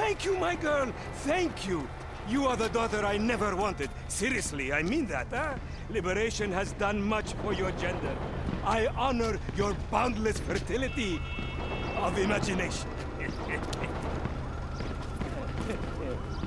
Thank you, my girl! Thank you! You are the daughter I never wanted. Seriously, I mean that, huh? Liberation has done much for your gender. I honor your boundless fertility of imagination.